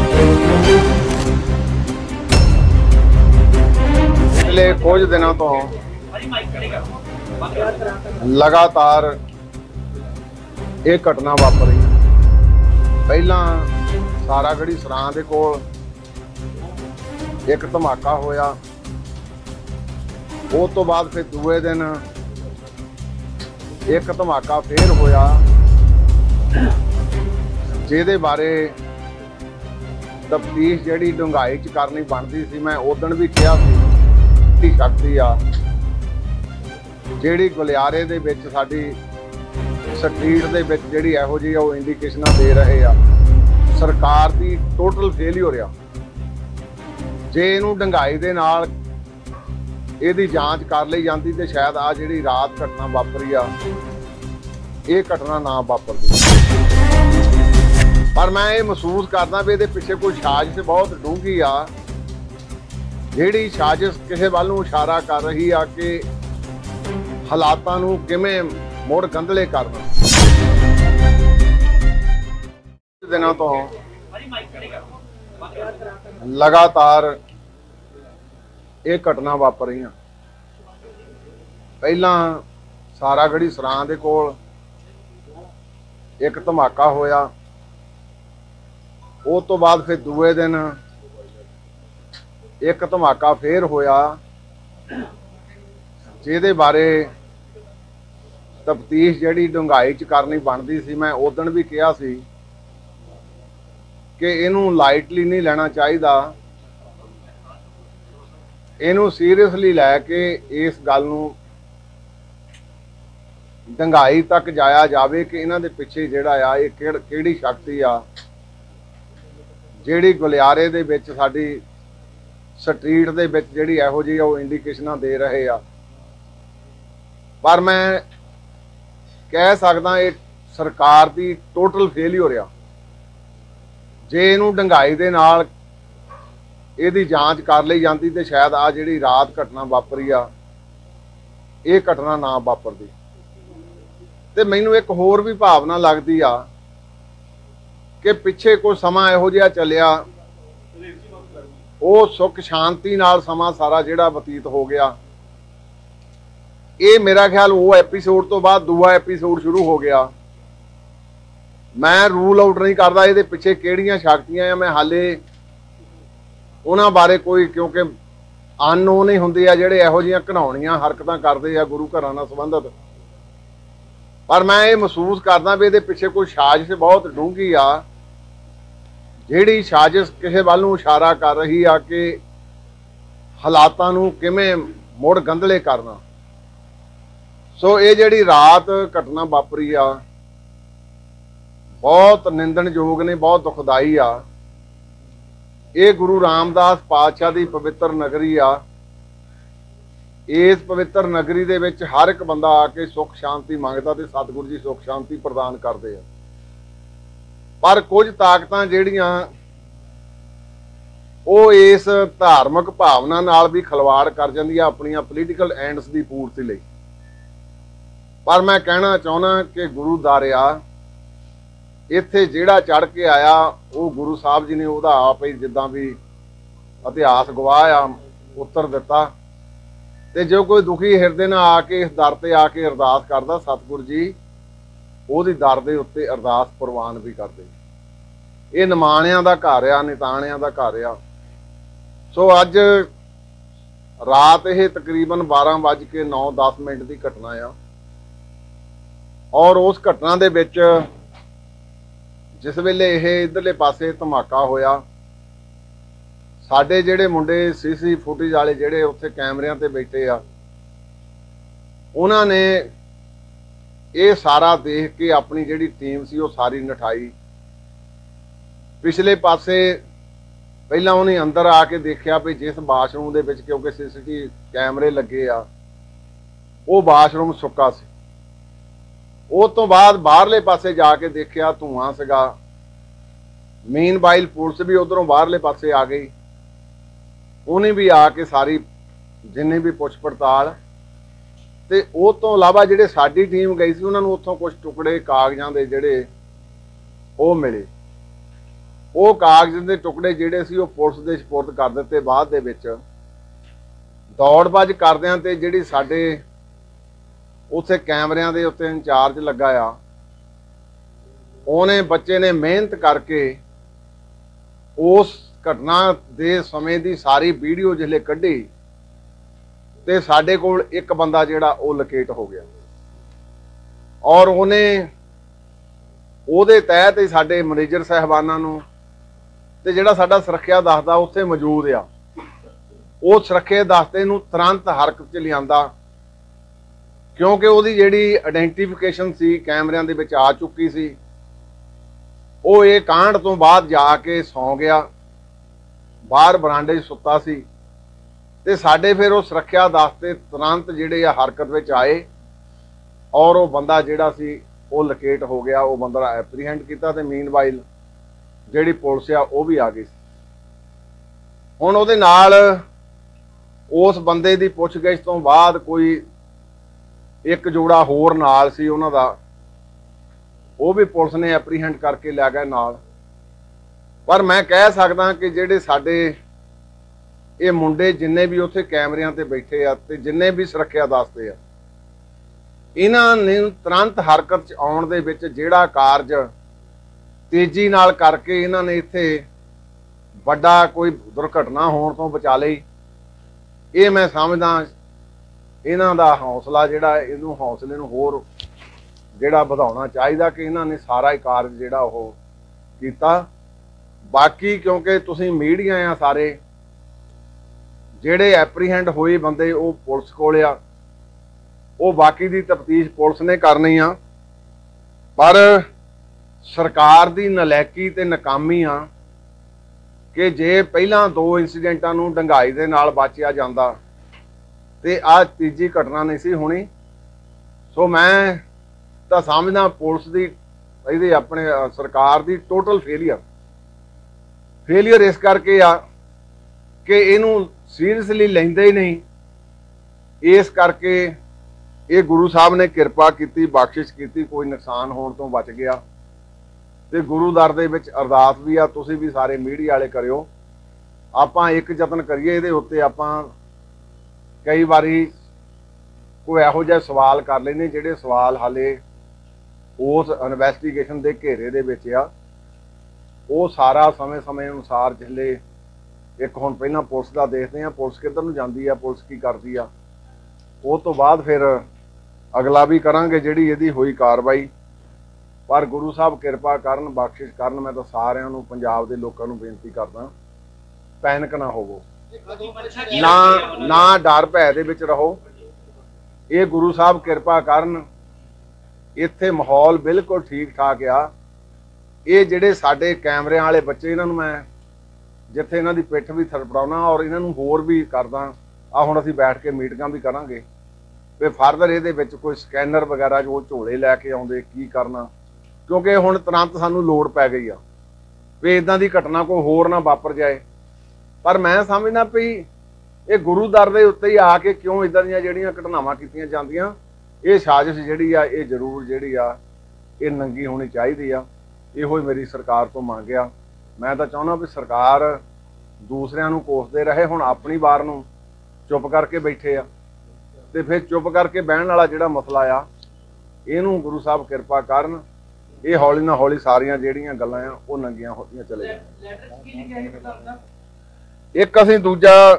पिछले कुछ दिनों तो लगातार एक घटना वापरी। पहला सारागढ़ी सरां दे कोल एक धमाका होया, उस तो बाद फिर दूए दिन एक धमाका फिर होया, जिहदे बारे तफ्तीश जिहड़ी डूंघाई च करनी बनती सी। मैं उदण भी कहा सी शक्ति आ जिहड़ी गलियारे दे विच साडी स्ट्रीट दे विच जिहड़ी इहो जी वो इंडिकेशनां दे रहे आ। सरकार दी टोटल फेलियर आ। जे इहनूं डूंघाई दे नाल इहदी जांच कर लई जांदी ते शायद आ जिहड़ी रात घटना वापरी आ ये घटना ना वापरदी। पर मैं ये महसूस करदा भी इहदे पिछे कोई साजिश बहुत डूंघी आ, जिहड़ी साजिश किसी वल नूं इशारा कर रही आ कि हालातां नूं किवें मुड़ गंधले करना। दिनों तो लगातार एक घटना वापर रही। पहला सारागढ़ी सरां दे कोल एक धमाका होया, उस तो बाद फिर दूए दिन एक धमाका फिर होया, जिहदे बारे तफ्तीश जिहड़ी डूंघाई च करनी बनती सी। मैं उदण भी कहा सी कि इनू लाइटली नहीं लेना चाहिदा, इनू सीरियसली लैके इस गल नूं डूंघाई तक जाया जावे कि इन्हां दे पिछे जिहड़ा आ ये किहड़ी शक्ति आ जिहड़ी गलियारे दे विच साडी स्ट्रीट दे विच जिहड़ी इहो जी वो इंडिकेशनां दे रहे आ। पर मैं कह सकदा ये सरकार दी टोटल फेलियर आ। जे इहनूं डूंघाई दे नाल इहदी जांच कर लई जांदी ते शायद आ जिहड़ी रात घटना वापरी आ ये घटना ना वापरदी। ते मैनूं एक होर भी भावना लगदी आ कि पिछे कोई समा इहो जिहा चलिया, वो सुख शांति नाल समा सारा जिहड़ा बतीत हो गया। ये मेरा ख्याल वो एपीसोड तो बाद दूआ एपीसोड शुरू हो गया। मैं रूल आउट नहीं करता ये पिछे किहड़ियां शक्तियां मैं हाले उन्हां बारे कोई, क्योंकि अननोन ही हुंदे आ जिहड़े इहो जिहियां घिनौणियां हरकतां करदे आ गुरु घरां नाल संबंधित। पर मैं ये महसूस करदा भी इहदे पिछे कोई साजिश बहुत डूंघी आ, जिहड़ी साजिश किसी वल नूं इशारा कर रही आ कि हालातां नूं किवें मुड़ गंधले करना। सो ये जिहड़ी रात घटना वापरी आ बहुत निंदणयोग ने, बहुत दुखदाई आ। ये गुरु रामदास पातशाह की पवित्र नगरी आ। इस पवित्र नगरी दे विच हर एक बंदा आके सुख शांति मंगदा ते सतगुरु जी सुख शांति प्रदान करते हैं। पर कुछ ताकतां जिहड़ियां वो इस धार्मिक भावना नाल भी खिलवाड़ कर जांदियां अपनियां पोलीटिकल एंड्स की पूर्ति लई। पर मैं कहना चाहुंदा कि गुरु दारिया इत्थे जिहड़ा चढ़ के आया वो गुरु साहब जी ने उहदा आप ही जिद्दां भी इतिहास गवाह आ उत्तर दिता। ते जो कोई दुखी हिरदे नाल आके इस दर ते आके अरदास करदा सतगुरु जी ਉਹਦੀ ਦਰ ਦੇ ਉੱਤੇ ਅਰਦਾਸ ਪ੍ਰਵਾਨ ਵੀ ਕਰਦੇ। ਇਹ ਨਿਮਾਣਿਆਂ ਦਾ ਘਰ ਆ, ਨਿਤਾਣਿਆਂ ਦਾ ਘਰ ਆ। ਸੋ ਅੱਜ ਰਾਤ ਇਹ ਤਕਰੀਬਨ 12:09 ਦੀ ਘਟਨਾ ਆ। ਔਰ ਉਸ ਘਟਨਾ ਦੇ ਵਿੱਚ जिस वेले यह इधरले पासे धमाका होया, साडे जिहड़े मुंडे सीसी फुटेज वाले जिहड़े उत्थे कैमरिਆਂ ते बैठे आ, उन्होंने ये सारा देख के अपनी जिहड़ी टीम सी वो सारी नठाई। पिछले पासे पहला उन्हें अंदर आके देखा भी जिस बाथरूम दे विच, क्योंकि सीसीटीवी कैमरे लगे आ, वो बाथरूम सुक्का सी। उस तो बाद बाहरले पासे जाके देखा धुआं सीगा। मीनवाइल पुलिस भी उधरों बाहरले पासे आ गई, उन्हें भी आके सारी जिन्नी भी पुछ पड़ताल ते उस तो इलावा जिहड़े साडी टीम गई सी उन्होंने उत्थों कुछ टुकड़े कागजां दे जिहड़े वो मिले। ਉਹ ਕਾਗਜ਼ ਦੇ ਟੁਕੜੇ ਜਿਹੜੇ ਸੀ ਉਹ ਪੁਲਿਸ ਦੇ ਸਪੁਰਦ ਕਰ ਦਿੱਤੇ। ਬਾਅਦ ਦੇ ਵਿੱਚ ਦੌੜ-ਭੱਜ ਕਰਦਿਆਂ ਤੇ ਜਿਹੜੀ ਸਾਡੇ ਉੱਥੇ ਕੈਮਰਿਆਂ ਦੇ ਉੱਤੇ ਇੰਚਾਰਜ ਲੱਗਾ ਆ, ਉਹਨੇ ਬੱਚੇ ਨੇ ਮਿਹਨਤ ਕਰਕੇ ਉਸ ਘਟਨਾ ਦੇ ਸਮੇਂ ਦੀ ਸਾਰੀ ਵੀਡੀਓ ਜਿਹੜੇ ਕੱਢੀ ਤੇ ਸਾਡੇ ਕੋਲ ਇੱਕ ਬੰਦਾ ਜਿਹੜਾ ਉਹ ਲੋਕੇਟ ਹੋ ਗਿਆ ਔਰ ਉਹਦੇ ਤਹਿਤ ਹੀ ਸਾਡੇ ਮੈਨੇਜਰ ਸਾਹਿਬਾਨਾਂ ਨੂੰ ਤੇ ਜਿਹੜਾ ਸਾਡਾ ਸੁਰੱਖਿਆ ਦਸਤਾ ਉੱਥੇ ਮੌਜੂਦ ਆ, ਉਹ ਸੁਰੱਖਿਆ ਦਸਤੇ ਨੂੰ ਤੁਰੰਤ ਹਰਕਤ 'ਚ ਲਿਆਂਦਾ, ਕਿਉਂਕਿ ਉਹਦੀ ਜਿਹੜੀ ਆਇਡੈਂਟੀਫਿਕੇਸ਼ਨ ਸੀ ਕੈਮਰਿਆਂ ਦੇ ਵਿੱਚ ਆ ਚੁੱਕੀ ਸੀ। ਉਹ ਇਹ ਕਾਂਡ ਤੋਂ ਬਾਅਦ ਜਾ ਕੇ ਸੌਂ ਗਿਆ, ਬਾਹਰ ਬਰਾਂਡੇ 'ਚ ਸੁੱਤਾ ਸੀ ਤੇ ਸਾਡੇ ਫਿਰ ਉਹ ਸੁਰੱਖਿਆ ਦਸਤੇ ਤੁਰੰਤ ਜਿਹੜੇ ਆ ਹਰਕਤ ਵਿੱਚ ਆਏ ਔਰ ਉਹ ਬੰਦਾ ਜਿਹੜਾ ਸੀ ਉਹ ਲੋਕੇਟ ਹੋ ਗਿਆ। ਉਹ ਬੰਦਾ ਐਪਰੀਹੈਂਡ ਕੀਤਾ ਤੇ ਮੀਨਵਾਈਲ ਜਿਹੜੀ ਪੁਲਿਸ ਆ ਉਹ ਵੀ ਆ ਗਈ ਸੀ। ਹੁਣ ਉਹਦੇ ਨਾਲ ਉਸ ਬੰਦੇ ਦੀ ਪੁੱਛਗਿੱਛ ਤੋਂ ਬਾਅਦ ਕੋਈ ਇੱਕ ਜੋੜਾ ਹੋਰ ਨਾਲ ਸੀ ਉਹਨਾਂ ਦਾ, ਉਹ ਵੀ ਪੁਲਿਸ ਨੇ ਐਪਰੀਹੈਂਡ ਕਰਕੇ ਲੈ ਗਏ ਨਾਲ। ਪਰ ਮੈਂ ਕਹਿ ਸਕਦਾ ਕਿ ਜਿਹੜੇ ਸਾਡੇ ਇਹ ਮੁੰਡੇ ਜਿੰਨੇ ਵੀ ਉੱਥੇ ਕੈਮਰਿਆਂ ਤੇ ਬੈਠੇ ਆ ਤੇ ਜਿੰਨੇ ਵੀ ਸੁਰੱਖਿਆ ਦਸਤੇ ਆ, ਇਹਨਾਂ ਨੇ ਤੁਰੰਤ ਹਰਕਤ 'ਚ ਆਉਣ ਦੇ ਵਿੱਚ ਜਿਹੜਾ ਕਾਰਜ ਤੇਜ਼ੀ ਨਾਲ ਕਰਕੇ ਇਹਨਾਂ ਨੇ ਇੱਥੇ ਵੱਡਾ ਕੋਈ ਦੁਰਘਟਨਾ ਹੋਣ ਤੋਂ ਬਚਾ ਲਈ। ਇਹ ਮੈਂ ਸਮਝਦਾ ਇਹਨਾਂ ਦਾ ਹੌਸਲਾ ਜਿਹੜਾ, ਇਹਨੂੰ ਹੌਸਲੇ ਨੂੰ ਹੋਰ ਜਿਹੜਾ ਵਧਾਉਣਾ ਚਾਹੀਦਾ ਕਿ ਇਹਨਾਂ ਨੇ ਸਾਰਾ ਹੀ ਕਾਰਜ ਜਿਹੜਾ ਉਹ ਕੀਤਾ। ਬਾਕੀ ਕਿਉਂਕਿ ਤੁਸੀਂ ਮੀਡੀਆ ਆ, ਸਾਰੇ ਜਿਹੜੇ ਐਪਰੀਹੈਂਡ ਹੋਏ ਬੰਦੇ ਉਹ ਪੁਲਿਸ ਕੋਲ ਆ, ਉਹ ਬਾਕੀ ਦੀ ਤਫਤੀਸ਼ ਪੁਲਿਸ ਨੇ ਕਰਨੀ ਆ। ਪਰ ਸਰਕਾਰ ਦੀ ਨਲਾਇਕੀ ਤੇ ਨਾਕਾਮੀ ਆ ਕਿ ਜੇ ਪਹਿਲਾਂ 2 ਇਨਸੀਡੈਂਟਾਂ ਨੂੰ ਡੰਗਾਈ ਦੇ ਨਾਲ ਬਚਿਆ ਜਾਂਦਾ ਤੇ ਆਹ ਤੀਜੀ ਘਟਨਾ ਨਹੀਂ ਸੀ ਹੋਣੀ। ਸੋ ਮੈਂ ਤਾਂ ਸਮਝਦਾ ਪੁਲਿਸ ਦੀ, ਇਹਦੇ ਆਪਣੇ ਸਰਕਾਰ ਦੀ ਟੋਟਲ ਫੇਲੀਅਰ ਇਸ ਕਰਕੇ ਆ ਕਿ ਇਹਨੂੰ ਸੀਰੀਅਸਲੀ ਲੈਂਦੇ ਹੀ ਨਹੀਂ। ਇਸ ਕਰਕੇ ਇਹ ਗੁਰੂ ਸਾਹਿਬ ਨੇ ਕਿਰਪਾ ਕੀਤੀ, ਬਖਸ਼ਿਸ਼ ਕੀਤੀ, ਕੋਈ ਨੁਕਸਾਨ ਹੋਣ ਤੋਂ ਬਚ ਗਿਆ। ਤੇ ਗੁਰੂ ਦਰ ਦੇ ਵਿੱਚ ਅਰਦਾਸ ਵੀ ਆ, ਤੁਸੀਂ ਵੀ ਸਾਰੇ ਮੀਡੀਆ ਵਾਲੇ ਕਰਿਓ। ਆਪਾਂ ਇੱਕ ਯਤਨ ਕਰੀਏ ਇਹਦੇ ਉੱਤੇ। ਆਪਾਂ ਕਈ ਵਾਰੀ ਕੋਈ ਇਹੋ ਜਿਹੇ ਸਵਾਲ ਕਰ ਲੈਂਦੇ ਜਿਹੜੇ ਸਵਾਲ ਹਾਲੇ ਉਸ ਇਨਵੈਸਟੀਗੇਸ਼ਨ ਦੇ ਘੇਰੇ ਦੇ ਵਿੱਚ ਆ। ਉਹ ਸਾਰਾ ਸਮੇਂ ਅਨੁਸਾਰ ਜਿਹੜੇ ਇੱਕ ਹੁਣ ਪਹਿਲਾਂ ਪੁਲਿਸ ਦਾ ਦੇਖਦੇ ਆ, ਪੁਲਿਸ ਕਿੱਧਰ ਨੂੰ ਜਾਂਦੀ ਆ, ਪੁਲਿਸ ਕੀ ਕਰਦੀ ਆ, ਉਹ ਤੋਂ ਬਾਅਦ ਫਿਰ ਅਗਲਾ ਵੀ ਕਰਾਂਗੇ ਜਿਹੜੀ ਇਹਦੀ ਹੋਈ ਕਾਰਵਾਈ। ਪਰ ਗੁਰੂ ਸਾਹਿਬ ਕਿਰਪਾ ਕਰਨ, ਬਖਸ਼ਿਸ਼ ਕਰਨ। ਮੈਂ ਤਾਂ ਸਾਰਿਆਂ ਨੂੰ, ਪੰਜਾਬ ਦੇ ਲੋਕਾਂ ਨੂੰ ਬੇਨਤੀ ਕਰਦਾ, ਪੈਨਿਕ ਨਾ ਹੋਵੋ, ਨਾ ਡਰ ਭੈ ਦੇ ਵਿੱਚ ਰਹੋ। ਇਹ ਗੁਰੂ ਸਾਹਿਬ ਕਿਰਪਾ ਕਰਨ, ਇੱਥੇ ਮਾਹੌਲ ਬਿਲਕੁਲ ਠੀਕ ਠਾਕ ਆ। ਇਹ ਜਿਹੜੇ ਸਾਡੇ ਕੈਮਰਿਆਂ ਵਾਲੇ ਬੱਚੇ, ਇਹਨਾਂ ਨੂੰ ਮੈਂ ਜਿੱਥੇ ਇਹਨਾਂ ਦੀ ਪਿੱਠ ਵੀ ਥਰਪੜਾਉਣਾ ਔਰ ਇਹਨਾਂ ਨੂੰ ਹੋਰ ਵੀ ਕਰਦਾ। ਆ ਹੁਣ ਅਸੀਂ ਬੈਠ ਕੇ ਮੀਟਿੰਗਾਂ ਵੀ ਕਰਾਂਗੇ ਵੀ ਫਰਦਰ ਇਹਦੇ ਵਿੱਚ ਕੋਈ ਸਕੈਨਰ ਵਗੈਰਾ ਜੋ ਝੋਲੇ ਲੈ ਕੇ ਆਉਂਦੇ ਕੀ ਕਰਨਾ, ਕਿਉਂਕਿ ਹੁਣ ਤੁਰੰਤ ਸਾਨੂੰ ਲੋੜ ਪੈ ਗਈ ਆ ਵੀ ਇਦਾਂ ਦੀ ਘਟਨਾ ਕੋਈ ਹੋਰ ਨਾ ਵਾਪਰ ਜਾਏ। ਪਰ ਮੈਂ ਸਮਝਦਾ ਵੀ ਇਹ ਗੁਰੂ ਦਰ ਦੇ ਉੱਤੇ ਹੀ ਆ ਕੇ ਕਿਉਂ ਇਦਾਂ ਦੀਆਂ ਜਿਹੜੀਆਂ ਘਟਨਾਵਾਂ ਕੀਤੀਆਂ ਜਾਂਦੀਆਂ, ਇਹ ਸਾਜ਼ਿਸ਼ ਜਿਹੜੀ ਆ ਇਹ ਜ਼ਰੂਰ ਜਿਹੜੀ ਆ ਇਹ ਨੰਗੀ ਹੋਣੀ ਚਾਹੀਦੀ ਆ। ਇਹੋ ਹੀ ਮੇਰੀ ਸਰਕਾਰ ਤੋਂ ਮੰਗ ਆ। ਮੈਂ ਤਾਂ ਚਾਹੁੰਦਾ ਵੀ ਸਰਕਾਰ ਦੂਸਰਿਆਂ ਨੂੰ ਕੋਸਦੇ ਰਹੇ, ਹੁਣ ਆਪਣੀ ਵਾਰ ਨੂੰ ਚੁੱਪ ਕਰਕੇ ਬੈਠੇ ਆ ਤੇ ਫਿਰ ਚੁੱਪ ਕਰਕੇ ਬਹਿਣ ਵਾਲਾ ਜਿਹੜਾ ਮਸਲਾ ਆ ਇਹਨੂੰ ਗੁਰੂ ਸਾਹਿਬ ਕਿਰਪਾ ਕਰਨ, ਇਹ ਹੌਲੀ ਨਾ ਹੌਲੀ ਸਾਰੀਆਂ ਜਿਹੜੀਆਂ ਗੱਲਾਂ ਆ ਉਹ ਨੰਗੀਆਂ ਹੋਦੀਆਂ ਚਲੇ ਜਾਣ। ਇੱਕ ਅਸੀਂ ਦੂਜਾ,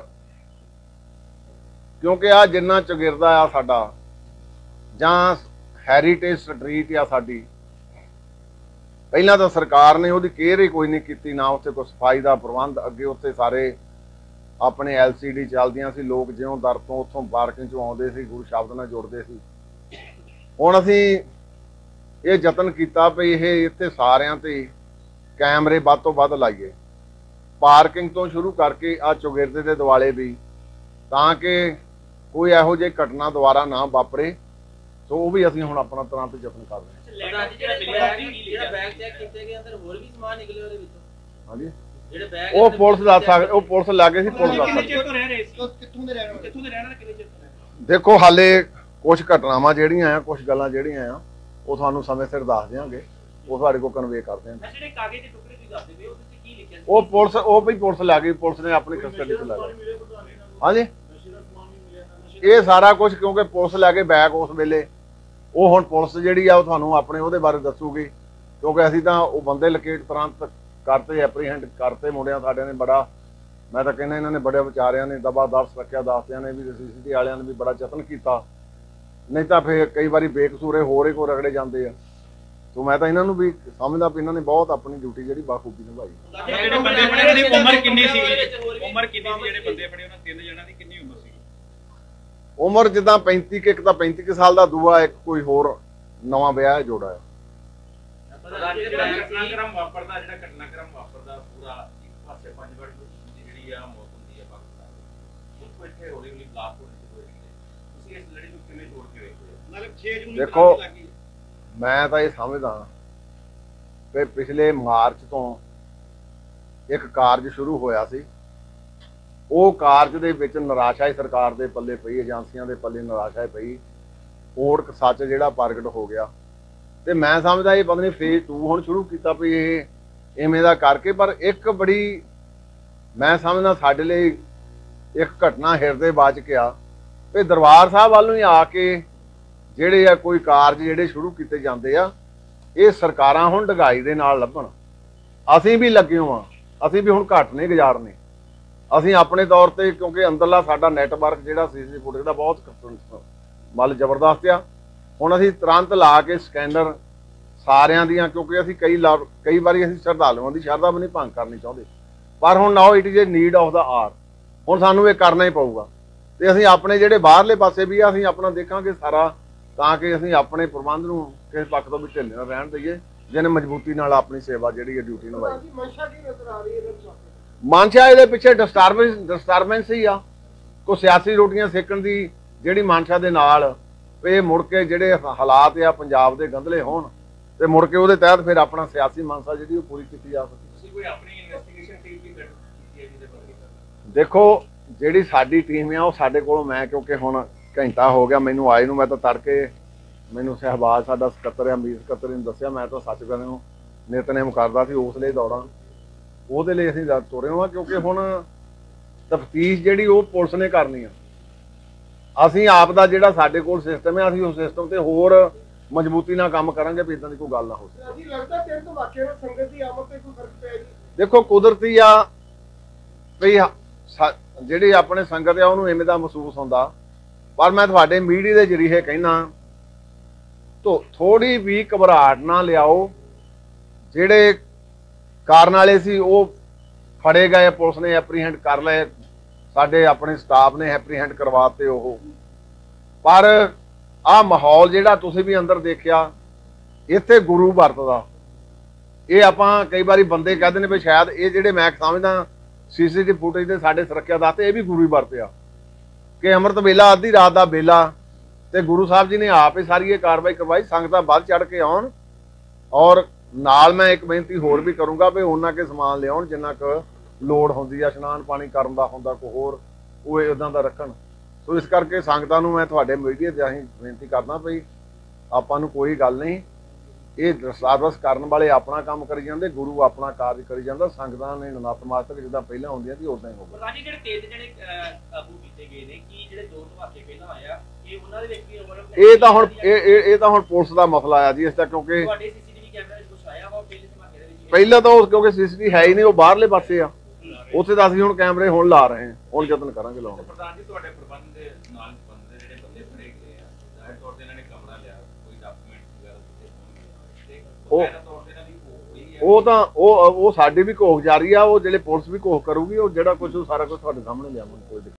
ਕਿਉਂਕਿ ਆ ਜਿੰਨਾ ਚੌਗਿਰਦਾ ਆ ਸਾਡਾ ਜਾਂ ਹੈਰੀਟੇਜ ਸਟਰੀਟ ਆ ਸਾਡੀ, ਪਹਿਲਾਂ ਤਾਂ ਸਰਕਾਰ ਨੇ ਉਹਦੀ ਕੇਅਰ ਹੀ ਕੋਈ ਨਹੀਂ ਕੀਤੀ, ਨਾ ਉੱਥੇ ਕੋਈ ਸਫਾਈ ਦਾ ਪ੍ਰਬੰਧ। ਅੱਗੇ ਉੱਥੇ ਸਾਰੇ ਆਪਣੇ LCD ਚੱਲਦੀਆਂ ਸੀ, ਲੋਕ ਜਿਉਂ ਦਰ ਤੋਂ ਉੱਥੋਂ ਪਾਰਕਿੰਗ ਚੋਂ ਆਉਂਦੇ ਸੀ, ਗੁਰੂ ਸ਼ਬਦ ਨਾਲ ਜੁੜਦੇ ਸੀ। ਹੁਣ ਅਸੀਂ ਇਹ ਯਤਨ ਕੀਤਾ ਵੀ ਇਹ ਇੱਥੇ ਸਾਰਿਆਂ ਤੇ ਕੈਮਰੇ ਵੱਧ ਤੋਂ ਵੱਧ ਲਾਈਏ, ਪਾਰਕਿੰਗ ਤੋਂ ਸ਼ੁਰੂ ਕਰਕੇ ਆ ਚੌਗਿਰਦੇ ਦੇ ਦੁਆਲੇ ਵੀ, ਤਾਂ ਕਿ ਕੋਈ ਇਹੋ ਜਿਹੀ ਘਟਨਾ ਦੁਬਾਰਾ ਨਾ ਵਾਪਰੇ। ਸੋ ਉਹ ਵੀ ਅਸੀਂ ਹੁਣ ਆਪਣਾ ਤੁਰੰਤ ਯਤਨ ਕਰ ਰਹੇ ਹਾਂ। ਹਾਂਜੀ, ਉਹ ਪੁਲਿਸ ਦੱਸ ਸਕਦੇ, ਉਹ ਪੁਲਿਸ ਲੱਗੇ ਸੀ, ਪੁਲਿਸ ਦੱਸ ਸਕਦੀ। ਦੇਖੋ ਹਾਲੇ ਕੁਝ ਘਟਨਾਵਾਂ ਜਿਹੜੀਆਂ ਆ, ਕੁਝ ਗੱਲਾਂ ਜਿਹੜੀਆਂ ਆ ਉਹ ਤੁਹਾਨੂੰ ਸਮੇਂ ਸਿਰ ਦੱਸ ਦਿਆਂਗੇ, ਉਹ ਤੁਹਾਡੇ ਕੋਲ ਕਨਵੇ ਕਰ ਦਿਆਂਗੇ। ਉਹ ਪੁਲਿਸ ਲੈ ਗਈ, ਪੁਲਿਸ ਨੇ ਆਪਣੀ ਕਸਟਡੀ ਚ ਲੈ ਲਿਆ। ਹਾਂਜੀ ਇਹ ਸਾਰਾ ਕੁਝ ਕਿਉਂਕਿ ਪੁਲਿਸ ਲੈ ਕੇ ਬੈਕ ਉਸ ਵੇਲੇ, ਉਹ ਹੁਣ ਪੁਲਿਸ ਜਿਹੜੀ ਆ ਉਹ ਤੁਹਾਨੂੰ ਆਪਣੇ ਉਹਦੇ ਬਾਰੇ ਦੱਸੂਗੀ, ਕਿਉਂਕਿ ਅਸੀਂ ਤਾਂ ਉਹ ਬੰਦੇ ਲੋਕੇਟ ਤੁਰੰਤ ਕਰਤੇ, ਐਪਰੀਹੈਂਡ ਕਰਤੇ ਮੁੰਡਿਆਂ ਸਾਡਿਆਂ ਨੇ। ਬੜਾ ਮੈਂ ਤਾਂ ਕਹਿੰਦਾ ਇਹਨਾਂ ਨੇ ਬੜੇ ਵਿਚਾਰਿਆਂ ਨੇ ਦਬਾ ਦਬਸ ਰੱਖਿਆ, ਦੱਸਦਿਆਂ ਨੇ ਵੀ CCTV ਵਾਲਿਆਂ ਨੇ ਵੀ ਬੜਾ ਯਤਨ ਕੀਤਾ, ਨਹੀਂ ਤਾਂ ਫਿਰ ਕਈ ਵਾਰੀ ਬੇਕਸੂਰੇ ਹੋਰ ਹੀ ਕੋ ਰਗੜੇ ਜਾਂਦੇ ਆ। ਸੋ ਮੈਂ ਤਾਂ ਇਹਨਾਂ ਨੂੰ ਵੀ ਸਮਝਦਾ ਵੀ ਇਹਨਾਂ ਨੇ ਬਹੁਤ ਆਪਣੀ ਡਿਊਟੀ ਜਿਹੜੀ ਬਾਖੂਬੀ ਨਿਭਾਈ। ਜਿਹੜੇ ਬੰਦੇ ਫੜੇ ਉਹਨਾਂ ਦੀ ਉਮਰ ਕਿੰਨੀ ਸੀ? ਉਮਰ ਕਿੰਨੀ ਸੀ ਜਿਹੜੇ ਬੰਦੇ ਫੜੇ ਉਹਨਾਂ 3 ਜਣਾਂ ਦੀ ਕਿੰਨੀ ਉਮਰ ਸੀ? ਉਮਰ ਜਿੱਦਾਂ 35 ਇੱਕ ਤਾਂ 35 ਸਾਲ ਦਾ, ਦੂਆ ਇੱਕ ਕੋਈ ਹੋਰ ਨਵਾਂ ਵਿਆਹ ਜੋੜਾ ਹੈ। ਘਟਨਾਕ੍ਰਮ ਵਾਪਰਦਾ, ਜਿਹੜਾ ਘਟਨਾਕ੍ਰਮ ਵਾਪਰਦਾ ਪੂਰਾ ਇੱਕ ਪਾਸੇ 5 ਵਾਰ ਜਿਹੜੀ ਆ ਮੌਤ ਹੁੰਦੀ ਹੈ ਪਾਕਿਸਤਾਨ ਉੱਥੋਂ ਇੱਥੇ ਹੌਲੀ ਹੌਲੀ ਬਲਾਸਟ ਹੋਣੇ ਸ਼ੁਰੂ ਹੋਏ। ਤੁਸੀਂ ਇਸ ਲੜੀ ਨੂੰ ਕਿਵੇਂ ਜੋੜ ਕੇ ਵੇਖਦੇ ਹੋ? ਮਤਲਬ 6 ਜੂਨ ਦੇਖੋ ਮੈਂ ਤਾਂ ਇਹ ਸਮਝਦਾ ਕਿ ਪਿਛਲੇ ਮਾਰਚ ਤੋਂ ਇੱਕ ਕਾਰਜ ਸ਼ੁਰੂ ਹੋਇਆ ਸੀ, ਉਹ ਕਾਰਜ ਦੇ ਵਿੱਚ ਨਿਰਾਸ਼ਾ ਹੀ ਸਰਕਾਰ ਦੇ ਪੱਲੇ ਪਈ, ਏਜੰਸੀਆਂ ਦੇ ਪੱਲੇ ਨਿਰਾਸ਼ਾ ਹੀ ਪਈ, ਓਟ ਸੱਚ ਜਿਹੜਾ ਪ੍ਰਗਟ ਹੋ ਗਿਆ। ਤੇ ਮੈਂ ਸਮਝਦਾ ਇਹ ਪਤਾ ਨਹੀਂ ਫੇਜ਼ 2 ਹੁਣ ਸ਼ੁਰੂ ਕੀਤਾ ਵੀ ਇਹ ਇਵੇਂ ਦਾ ਕਰਕੇ। ਪਰ ਇੱਕ ਬੜੀ ਮੈਂ ਸਮਝਦਾ ਸਾਡੇ ਲਈ ਇੱਕ ਘਟਨਾ ਹਿਰਦੇ ਬਾਚ ਗਿਆ ਵੀ ਦਰਬਾਰ ਸਾਹਿਬ ਵੱਲ ਨੂੰ ਹੀ ਆ ਕੇ ਜਿਹੜੇ ਆ ਕੋਈ ਕਾਰਜ ਜਿਹੜੇ ਸ਼ੁਰੂ ਕੀਤੇ ਜਾਂਦੇ ਆ, ਇਹ ਸਰਕਾਰਾਂ ਹੁਣ ਡਗਾਈ ਦੇ ਨਾਲ ਲੱਭਣ। ਅਸੀਂ ਵੀ ਲੱਗੇ ਹਾਂ, ਅਸੀਂ ਵੀ ਹੁਣ ਘੱਟ ਨਹੀਂ ਗੁਜ਼ਾਰਨੇ। ਅਸੀਂ ਆਪਣੇ ਤੌਰ ਤੇ ਕਿਉਂਕਿ ਅੰਦਰਲਾ ਸਾਡਾ ਨੈਟਵਰਕ ਜਿਹੜਾ CCTV ਫੁਟੇਜ ਦਾ ਬਹੁਤ ਮੱਲ ਜ਼ਬਰਦਸਤ ਆ। ਹੁਣ ਅਸੀਂ ਤੁਰੰਤ ਲਾ ਕੇ ਸਕੈਨਰ ਸਾਰਿਆਂ ਦੀਆਂ, ਕਿਉਂਕਿ ਅਸੀਂ ਕਈ ਵਾਰੀ ਅਸੀਂ ਸ਼ਰਧਾਲੂਆਂ ਦੀ ਸ਼ਰਧਾ ਵੀ ਨਹੀਂ ਭੰਗ ਕਰਨੀ ਚਾਹੁੰਦੇ, ਪਰ ਹੁਣ now it is a need of the hour, ਹੁਣ ਸਾਨੂੰ ਇਹ ਕਰਨਾ ਹੀ ਪਊਗਾ। ਤੇ ਅਸੀਂ ਆਪਣੇ ਜਿਹੜੇ ਬਾਹਰਲੇ ਪਾਸੇ ਵੀ ਆ ਅਸੀਂ ਆਪਣਾ ਦੇਖਾਂਗੇ ਸਾਰਾ, ਤਾਂ ਕਿ ਅਸੀਂ ਆਪਣੇ ਪ੍ਰਬੰਧ ਨੂੰ ਕਿਸੇ ਪੱਖ ਤੋਂ ਵੀ ਢਿੱਲੇ ਨਾ ਰਹਿਣ ਦਈਏ, ਜਿਹਨੇ ਮਜ਼ਬੂਤੀ ਨਾਲ ਆਪਣੀ ਸੇਵਾ ਜਿਹੜੀ ਹੈ ਡਿਊਟੀ ਨਿਭਾਈ। ਮਨਸ਼ਾ ਇਹਦੇ ਪਿੱਛੇ ਡਿਸਟਰਬੈਂਸ ਹੀ ਆ, ਕੋਈ ਸਿਆਸੀ ਰੋਟੀਆਂ ਸੇਕਣ ਦੀ ਜਿਹੜੀ ਮਨਸ਼ਾ ਦੇ ਨਾਲ ਇਹ ਮੁੜ ਕੇ ਜਿਹੜੇ ਹਾਲਾਤ ਆ ਪੰਜਾਬ ਦੇ ਗੰਧਲੇ ਹੋਣ ਤੇ ਮੁੜ ਕੇ ਉਹਦੇ ਤਹਿਤ ਫਿਰ ਆਪਣਾ ਸਿਆਸੀ ਮਨਸ਼ਾ ਜਿਹੜੀ ਉਹ ਪੂਰੀ ਕੀਤੀ ਜਾ ਸਕੇ। ਤੁਸੀਂ ਕੋਈ ਆਪਣੀ ਇਨਵੈਸਟੀਗੇਸ਼ਨ ਟੀਮ ਵੀ ਗਠਿਤ ਕੀਤੀ ਹੈ ਜਿਹਦੇ ਬਾਰੇ? ਦੇਖੋ ਜਿਹੜੀ ਸਾਡੀ ਟੀਮ ਆ ਉਹ ਸਾਡੇ ਕੋਲੋਂ, ਮੈਂ ਕਿਉਂਕਿ ਹੁਣ ਘੰਟਾ ਹੋ ਗਿਆ ਮੈਨੂੰ ਆਏ ਨੂੰ, ਮੈਂ ਤਾਂ ਤੜਕੇ ਮੈਨੂੰ ਸਹਿਬਾਜ਼ ਸਾਡਾ ਸਕੱਤਰ ਆ, ਅਮੀਰ ਸਕੱਤਰ ਨੇ ਦੱਸਿਆ, ਮੈਂ ਤਾਂ ਸੱਚ ਕਰਨ ਨੂੰ ਨਿਤਨੇਮ ਕਰਦਾ ਸੀ ਉਸ ਲਈ ਦੌੜਾਂ, ਉਹਦੇ ਲਈ ਅਸੀਂ ਤੁਰੇ ਹਾਂ। ਕਿਉਂਕਿ ਹੁਣ ਤਫਤੀਸ਼ ਜਿਹੜੀ ਉਹ ਪੁਲਿਸ ਨੇ ਕਰਨੀ ਆ, ਅਸੀਂ ਆਪ ਦਾ ਜਿਹੜਾ ਸਾਡੇ ਕੋਲ ਸਿਸਟਮ ਹੈ ਅਸੀਂ ਉਸ ਸਿਸਟਮ ਤੇ ਹੋਰ ਮਜ਼ਬੂਤੀ ਨਾਲ ਕੰਮ ਕਰਾਂਗੇ ਵੀ ਇਦਾਂ ਦੀ ਕੋਈ ਗੱਲ ਨਾ ਹੋ ਸਕੇ। ਲੱਗਦਾ ਤਿੰਨ ਧਮਾਕੇ ਨਾਲ ਸੰਗਤ ਦੀ ਆਮਦ ਤੇ ਕੋਈ ਫਰਕ ਪਿਆ ਜੀ? ਦੇਖੋ ਕੁਦਰਤੀ ਆ ਵੀ ਜਿਹੜੀ ਆਪਣੇ ਸੰਗਤ ਆ ਉਹਨੂੰ ਇਵੇਂ ਦਾ ਮਹਿਸੂਸ ਹੁੰਦਾ, ਪਰ ਮੈਂ ਤੁਹਾਡੇ ਮੀਡੀਆ ਦੇ ਜਰੀਏ ਕਹਿਣਾ ਥੋੜੀ ਵੀ ਘਬਰਾਹਟ ਨਾ ਲਿਆਓ। ਜਿਹੜੇ ਕਾਰਨ ਵਾਲੇ ਸੀ ਉਹ ਫੜੇ ਗਏ, ਪੁਲਿਸ ਨੇ ਐਪਰੀਹੈਂਡ ਕਰ ਲਏ, ਸਾਡੇ ਆਪਣੇ ਸਟਾਫ ਨੇ ਐਪਰੀਹੈਂਡ ਕਰਵਾਤੇ ਉਹ। ਪਰ ਆਹ ਮਾਹੌਲ ਜਿਹੜਾ ਤੁਸੀਂ ਵੀ ਅੰਦਰ ਦੇਖਿਆ, ਇੱਥੇ ਗੁਰੂ ਵਰਤਦਾ, ਇਹ ਆਪਾਂ ਕਈ ਵਾਰੀ ਬੰਦੇ ਕਹਿੰਦੇ ਨੇ ਵੀ ਸ਼ਾਇਦ ਇਹ ਜਿਹੜੇ ਮੈਂ ਸਮਝਦਾ CCTV ਫੁਟੇਜ ਦੇ ਸਾਡੇ ਸੁਰੱਖਿਆ ਦਾਤੇ ਇਹ ਵੀ ਗੁਰੂ ਹੀ ਵਰਤਿਆ ਕਿ ਅੰਮ੍ਰਿਤ ਵੇਲਾ ਅੱਧੀ ਰਾਤ ਦਾ ਵੇਲਾ ਤੇ ਗੁਰੂ ਸਾਹਿਬ ਜੀ ਨੇ ਆਪ ਹੀ ਸਾਰੀ ਇਹ ਕਾਰਵਾਈ ਕਰਵਾਈ। ਸੰਗਤਾਂ ਵੱਧ ਚੜ ਕੇ ਆਉਣ, ਔਰ ਨਾਲ ਮੈਂ ਇੱਕ ਬੇਨਤੀ ਹੋਰ ਵੀ ਕਰੂੰਗਾ ਵੀ ਉਹਨਾਂ ਕੇ ਸਮਾਨ ਲਿਆਉਣ ਜਿੰਨਾ ਕੁ ਲੋੜ ਹੁੰਦੀ ਆ, ਇਸ਼ਨਾਨ ਪਾਣੀ ਕਰਨ ਦਾ ਹੁੰਦਾ ਕੋਈ ਹੋਰ, ਉਹ ਇਦਾਂ ਦਾ ਰੱਖਣ। ਸੋ ਇਸ ਕਰਕੇ ਸੰਗਤਾਂ ਨੂੰ ਮੈਂ ਤੁਹਾਡੇ ਮੀਡੀਆ ਤੇ ਅਸੀਂ ਬੇਨਤੀ ਕਰਦਾ ਵੀ ਆਪਾਂ ਨੂੰ ਕੋਈ ਗੱਲ ਨਹੀਂ, ਇਹ ਸਰਵਿਸ ਕਰਨ ਵਾਲੇ ਆਪਣਾ ਕੰਮ ਕਰੀ ਜਾਂਦੇ, ਗੁਰੂ ਆਪਣਾ ਕਾਰਜ ਕਰੀ ਜਾਂਦਾ, ਸੰਗਤਾਂ ਨੇ ਨਤਮਸਤਕ ਜਿੱਦਾਂ ਪਹਿਲਾਂ ਹੁੰਦੀਆਂ ਸੀ ਉਦਾਂ ਹੀ ਹੋਊਗਾ। ਪ੍ਰਧਾਨ ਜੀ ਜਿਹੜੇ 3 ਜਣੇ ਕਾਬੂ ਕੀਤੇ ਗਏ ਨੇ, ਕੀ ਜਿਹੜੇ 2 ਧਮਾਕੇ ਪਹਿਲਾਂ ਆਇਆ ਇਹ ਉਹਨਾਂ ਦੇ ਵਿੱਚ ਵੀ ਇਹ ਤਾਂ ਹੁਣ ਪੁਲਿਸ ਦਾ ਮਸਲਾ ਆ ਜੀ ਇਸ ਦਾ, ਕਿਉਂਕਿ ਤੁਹਾਡੇ CCTV ਕੈਮਰੇ ਵਿੱਚ ਕੁਝ ਆਇਆ ਵਾ ਪਹਿਲੇ ਧਮਾਕੇ ਦੇ ਵਿੱਚ? ਪਹਿਲਾਂ ਤਾਂ ਉਹ ਕਿਉਂਕਿ CCTV ਹੈ ਹੀ ਨਹੀਂ, ਉਹ ਬਾਹਰਲੇ ਪਾਸੇ ਆ, ਉੱਥੇ ਤਾਂ ਅਸੀਂ ਹੁਣ ਕੈਮਰੇ ਹੁਣ ਲਾ ਰਹੇ ਹਾਂ, ਹੁਣ ਯਤਨ ਕਰਾਂਗੇ ਲਾਉਣ ਦਾ। ਪ੍ਰਧਾਨ ਜੀ ਤੁਹਾਡੇ ਪ੍ਰਬੰਧ ਦੇ ਨਾਲ ਸੰਬੰਧ ਦੇ ਜਿਹੜੇ ਬੰਦੇ ਫੜੇ ਗਏ ਆ, ਜ਼ਾਹਿਰ ਤੌਰ ਤੇ ਇਹਨਾਂ ਨੇ ਕਮਰਾ ਲਿਆ, ਕੋਈ ਡਾਕੂਮੈਂਟ ਵਗੈਰਾ ਦਿੱਤੇ ਹੋਣਗੇ, ਉਹ ਸਾਡੀ ਵੀ ਕੋਖ ਜਾਰੀ ਆ, ਉਹ ਜਿਹੜੇ ਪੁਲਿਸ ਵੀ ਕੋਖ ਕਰੂਗੀ, ਉਹ ਜਿਹੜਾ ਕੁਝ ਸਾਰਾ ਕੁਝ ਤੁਹਾਡੇ ਸਾਹਮਣੇ ਲਿਆਵਾਂਗੇ।